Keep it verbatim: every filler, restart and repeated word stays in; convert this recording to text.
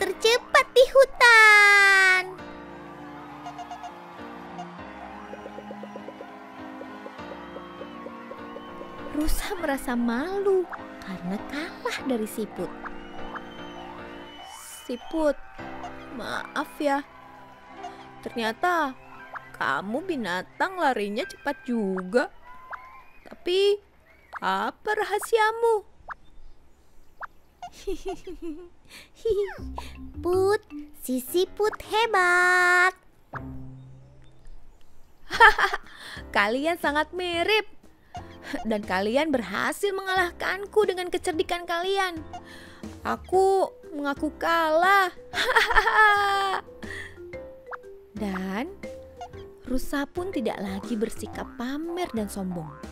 tercepat di hutan. Rusa merasa malu karena kalah dari siput. Siput, maaf ya. Ternyata kamu binatang larinya cepat juga. Tapi apa rahasiamu? Put, si siput hebat. Kalian sangat mirip. Dan kalian berhasil mengalahkanku dengan kecerdikan kalian. Aku mengaku kalah. Dan rusa pun tidak lagi bersikap pamer dan sombong.